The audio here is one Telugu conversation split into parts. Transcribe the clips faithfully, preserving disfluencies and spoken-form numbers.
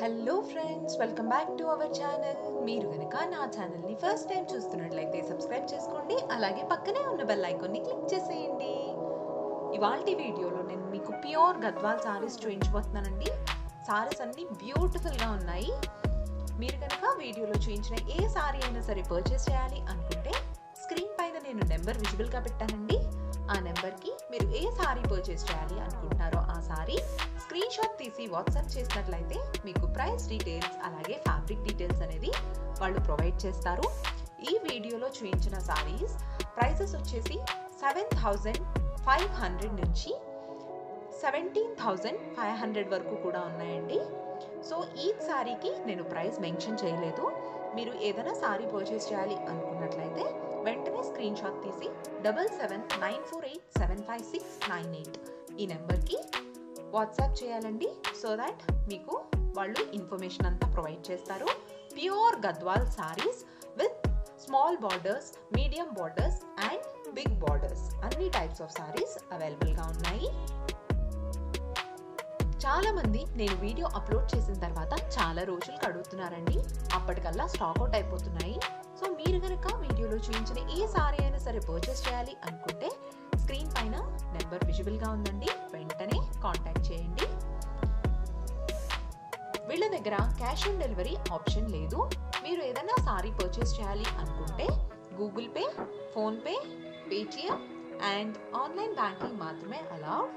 Hello friends, welcome back to our channel. మీరు కనుక నా ఛానల్ని ఫస్ట్ టైం చూస్తున్నట్లయితే సబ్స్క్రైబ్ చేసుకోండి, అలాగే పక్కనే ఉన్న బెల్ ఐకాన్ని క్లిక్ చేసేయండి. ఇవాల్టి వీడియోలో నేను మీకు ప్యూర్ గద్వాల్ సారీస్ చూపించబోతున్నానండి. సారీస్ అన్నీ బ్యూటిఫుల్గా ఉన్నాయి. మీరు కనుక వీడియోలో చూపించిన ఏ సారీ అయినా సరే పర్చేస్ చేయాలి అనుకుంటే స్క్రీన్ పైన నేను నెంబర్ విజిబుల్గా పెట్టానండి. ఆ నెంబర్కి మీరు ఏ సారీ పర్చేస్ చేయాలి అనుకుంటున్నారో ఆ సారీ స్క్రీన్ షాట్ తీసి వాట్సాప్ చేసినట్లయితే మీకు ప్రైస్ డీటెయిల్స్ అలాగే ఫ్యాబ్రిక్ డీటెయిల్స్ అనేది వాళ్ళు ప్రొవైడ్ చేస్తారు. ఈ వీడియోలో చూపించిన సారీస్ ప్రైసెస్ వచ్చేసి సెవెన్ థౌజండ్ ఫైవ్ హండ్రెడ్ నుంచి సెవెంటీన్ థౌజండ్ ఫైవ్ హండ్రెడ్ వరకు కూడా ఉన్నాయండి. సో ఈ సారీకి నేను ప్రైస్ మెన్షన్ చేయలేదు. మీరు ఏదైనా సారీ పర్చేస్ చేయాలి అనుకున్నట్లయితే వెంటనే స్క్రీన్ షాట్ తీసి double seven nine four eight seven five six nine eight ఈ నెంబర్కి వాట్సాప్ చేయాలండి. సో దాట్ మీకు వాళ్ళు ఇన్ఫర్మేషన్ అంతా ప్రొవైడ్ చేస్తారు. Pure Gadwal sarees with small borders, medium borders and big borders అన్ని టైప్స్ ఆఫ్ సారీస్ అవైలబుల్గా ఉన్నాయి. చాలా మంది నేను వీడియో అప్లోడ్ చేసిన తర్వాత చాలా రోజులు అడుగుతున్నారండి. అప్పటికల్లా స్టాక్ అవుట్ అయిపోతున్నాయి. సో మీరు కనుక వీడియోలో చూపించిన ఏ సారీ అయినా సరే పర్చేస్ చేయాలి అనుకుంటే స్క్రీన్ పైన నెంబర్ విజిబుల్గా ఉందండి, వెంటనే కాంటాక్ట్ చేయండి. వీళ్ళ దగ్గర క్యాష్ ఆన్ డెలివరీ ఆప్షన్ లేదు. మీరు ఏదైనా సారీ పర్చేస్ చేయాలి అనుకుంటే Google Pay, PhonePe, Paytm and online banking మాత్రమే అలౌడ్.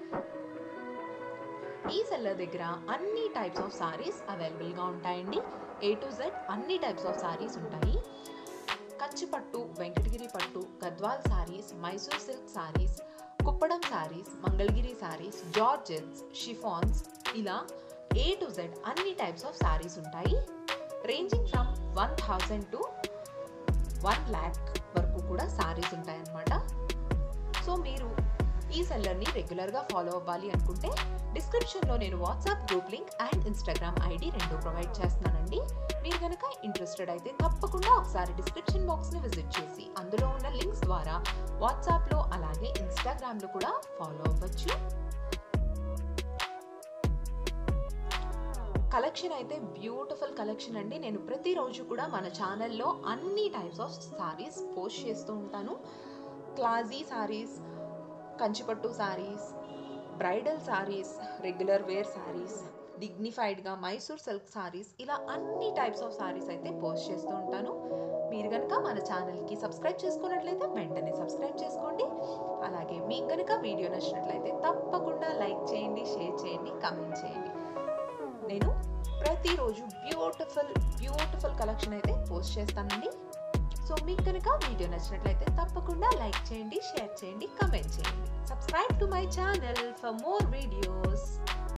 ఈ సెల్లర్ దగ్గర అన్ని టైప్స్ ఆఫ్ సారీస్ అవైలబుల్గా ఉంటాయండి. ఏ టు జెడ్ అన్ని టైప్స్ ఆఫ్ సారీస్ ఉంటాయి. కంచి పట్టు, వెంకటగిరి పట్టు, Gadwal sarees, Mysore silk sarees, Kuppadam sarees, Mangalagiri sarees, georgettes, chiffons ఇలా ఏ టు జెడ్ అన్ని టైప్స్ ఆఫ్ సారీస్ ఉంటాయి. Ranging from one thousand to one lakh వరకు కూడా సారీస్ ఉంటాయన్నమాట. సో మీరు ఈ సెల్లర్ని రెగ్యులర్గా ఫాలో అవ్వాలి అనుకుంటే డిస్క్రిప్షన్లో నేను WhatsApp group link and Instagram ID రెండు ప్రొవైడ్ చేస్తున్నానండి. మీరు కనుక ఇంట్రెస్టెడ్ అయితే తప్పకుండా ఒకసారి డిస్క్రిప్షన్ బాక్స్ని విజిట్ చేసి అందులో ఉన్న లింక్స్ ద్వారా వాట్సాప్లో అలాగే ఇన్స్టాగ్రామ్లో కూడా ఫాలో అవ్వచ్చు. కలెక్షన్ అయితే బ్యూటిఫుల్ కలెక్షన్ అండి. నేను ప్రతిరోజు కూడా మన ఛానల్లో అన్ని టైప్స్ ఆఫ్ సారీస్ పోస్ట్ చేస్తూ ఉంటాను. క్లాసీ సారీస్, కంచిపట్టు sarees, bridal sarees, regular wear sarees, డిగ్నిఫైడ్గా మైసూర్ సిల్క్ సారీస్ ఇలా అన్ని టైప్స్ ఆఫ్ సారీస్ అయితే పోస్ట్ చేస్తూ ఉంటాను. మీరు కనుక మన ఛానల్కి సబ్స్క్రైబ్ చేసుకున్నట్లయితే వెంటనే సబ్స్క్రైబ్ చేసుకోండి. అలాగే మీకు కనుక వీడియో నచ్చినట్లయితే తప్పకుండా లైక్ చేయండి, షేర్ చేయండి, కామెంట్ చేయండి. నేను ప్రతిరోజు బ్యూటిఫుల్ బ్యూటిఫుల్ కలెక్షన్ అయితే పోస్ట్ చేస్తానండి. సో మీకు కనుక వీడియో నచ్చినట్లయితే తప్పకుండా లైక్ చేయండి, షేర్ చేయండి, కామెంట్ చేయండి. Subscribe to my channel for more videos.